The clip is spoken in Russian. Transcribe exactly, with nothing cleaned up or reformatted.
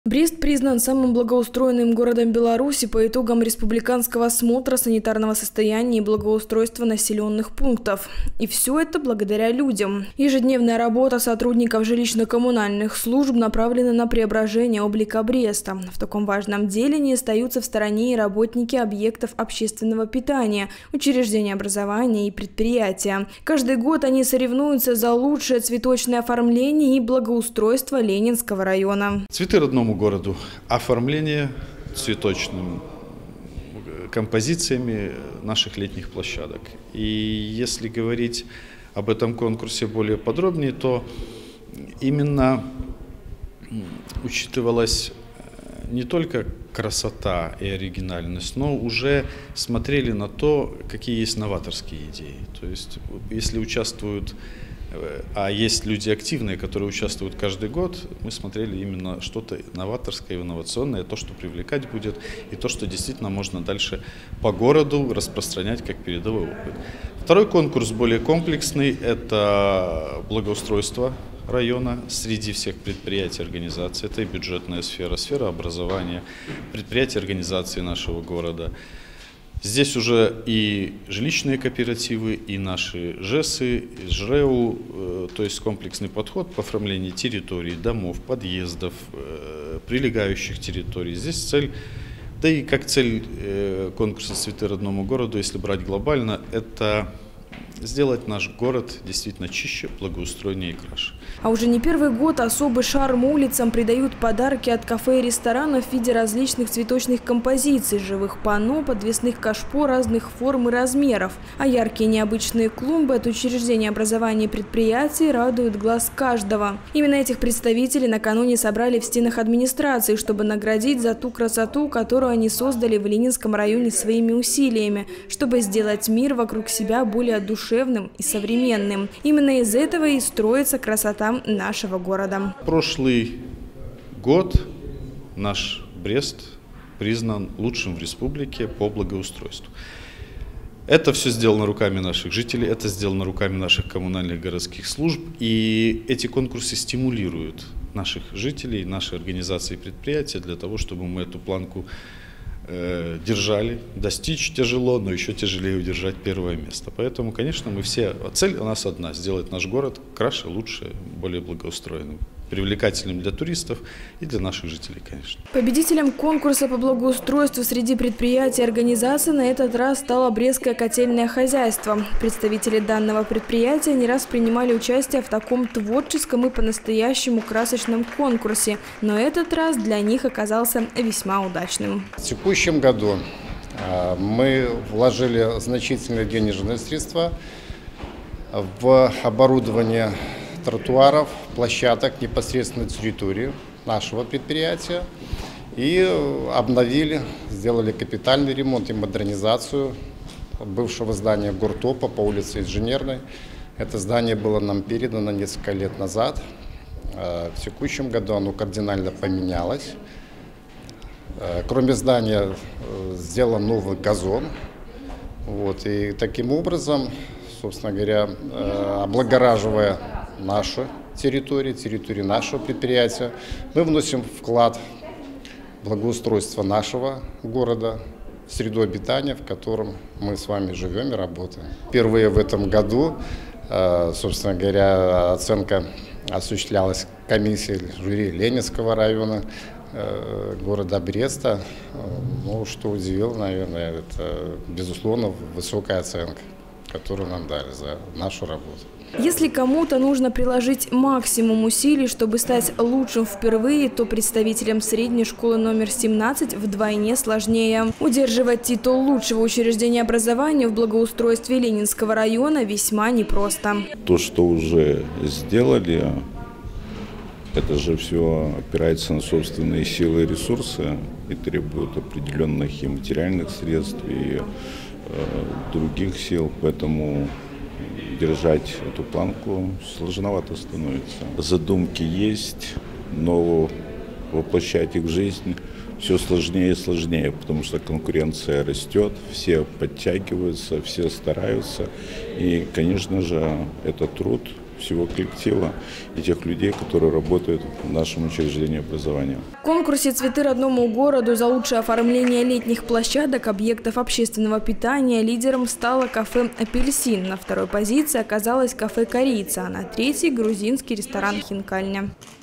Брест признан самым благоустроенным городом Беларуси по итогам республиканского осмотра санитарного состояния и благоустройства населенных пунктов. И все это благодаря людям. Ежедневная работа сотрудников жилищно-коммунальных служб направлена на преображение облика Бреста. В таком важном деле не остаются в стороне и работники объектов общественного питания, учреждения образования и предприятия. Каждый год они соревнуются за лучшее цветочное оформление и благоустройство Ленинского района. Цветы родному городу. Оформление цветочными композициями наших летних площадок. И если говорить об этом конкурсе более подробнее, то именно учитывалась не только красота и оригинальность, но уже смотрели на то, какие есть новаторские идеи. То есть, если участвуют, а есть люди активные, которые участвуют каждый год, мы смотрели именно что-то новаторское, инновационное, то, что привлекать будет, и то, что действительно можно дальше по городу распространять как передовой опыт. Второй конкурс более комплексный – это благоустройство района среди всех предприятий и организаций. Это и бюджетная сфера, сфера образования, предприятия и организации нашего города. Здесь уже и жилищные кооперативы, и наши ЖЭСы, и ЖРЭУ, то есть комплексный подход по оформлению территорий, домов, подъездов, прилегающих территорий. Здесь цель, да и как цель конкурса «Цветы родному городу», если брать глобально, это сделать наш город действительно чище, благоустроеннее и краше. А уже не первый год особый шарм улицам придают подарки от кафе и ресторанов в виде различных цветочных композиций, живых панно, подвесных кашпо разных форм и размеров. А яркие необычные клумбы от учреждений образования и предприятий радуют глаз каждого. Именно этих представителей накануне собрали в стенах администрации, чтобы наградить за ту красоту, которую они создали в Ленинском районе своими усилиями, чтобы сделать мир вокруг себя более душевным и современным. Именно из этого и строится красота нашего города. Прошлый год наш Брест признан лучшим в республике по благоустройству. Это все сделано руками наших жителей, это сделано руками наших коммунальных городских служб. И эти конкурсы стимулируют наших жителей, наши организации и предприятия для того, чтобы мы эту планку держали. Достичь тяжело, но еще тяжелее удержать первое место. Поэтому, конечно, мы все, цель у нас одна – сделать наш город краше, лучше, более благоустроенным, привлекательным для туристов и для наших жителей, конечно. Победителем конкурса по благоустройству среди предприятий и организаций на этот раз стало Брестское котельное хозяйство. Представители данного предприятия не раз принимали участие в таком творческом и по-настоящему красочном конкурсе, но этот раз для них оказался весьма удачным. В текущем году мы вложили значительные денежные средства в оборудование тротуаров, площадок непосредственно на территории нашего предприятия и обновили, сделали капитальный ремонт и модернизацию бывшего здания Гуртопа по улице Инженерной. Это здание было нам передано несколько лет назад. В текущем году оно кардинально поменялось. Кроме здания сделан новый газон. Вот, и таким образом, собственно говоря, облагораживая нашу территорию, территорию нашего предприятия, мы вносим вклад в благоустройство нашего города, в среду обитания, в котором мы с вами живем и работаем. Впервые в этом году, собственно говоря, оценка осуществлялась комиссией жюри Ленинского района, города Бреста. Ну, что удивило, наверное, это, безусловно, высокая оценка, которую нам дали за нашу работу. Если кому-то нужно приложить максимум усилий, чтобы стать лучшим впервые, то представителям средней школы номер семнадцать вдвойне сложнее. Удерживать титул лучшего учреждения образования в благоустройстве Ленинского района весьма непросто. То, что уже сделали, это же все опирается на собственные силы и ресурсы и требует определенных и материальных средств, и э, других сил, поэтому держать эту планку сложновато становится. Задумки есть, но воплощать их в жизнь все сложнее и сложнее, потому что конкуренция растет, все подтягиваются, все стараются. И, конечно же, это труд всего коллектива и тех людей, которые работают в нашем учреждении образования. В конкурсе «Цветы родному городу» за лучшее оформление летних площадок, объектов общественного питания лидером стало кафе «Апельсин». На второй позиции оказалось кафе «Корица», а на третьей – грузинский ресторан «Хинкальня».